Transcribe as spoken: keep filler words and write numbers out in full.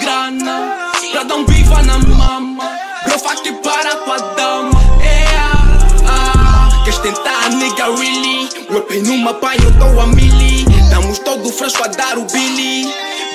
grana pra dar um viva na mama. Bro, faz que para tua dama. Queres tentar, nigga, really? Meu pai numa banho, dou a mili. Estamos todo fresco a dar o Billie.